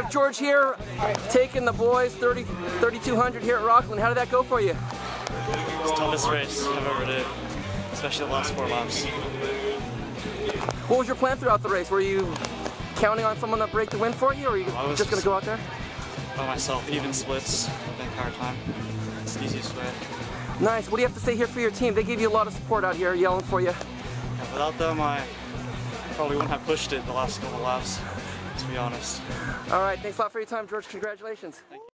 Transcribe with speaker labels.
Speaker 1: have George here, taking the boys 3,200 here at Rockland. How did that go for you?
Speaker 2: It's the toughest race I've ever did, especially the last 4 laps.
Speaker 1: What was your plan throughout the race? Were you counting on someone to break the win for you, or are you just going to go out there?
Speaker 2: By myself, even splits the entire time. It's the easiest way.
Speaker 1: Nice. What do you have to say here for your team? They gave you a lot of support out here, yelling for you.
Speaker 2: Yeah, without them, I probably wouldn't have pushed it the last couple laps, to be honest.
Speaker 1: All right. Thanks a lot for your time, George. Congratulations.
Speaker 2: Thank you.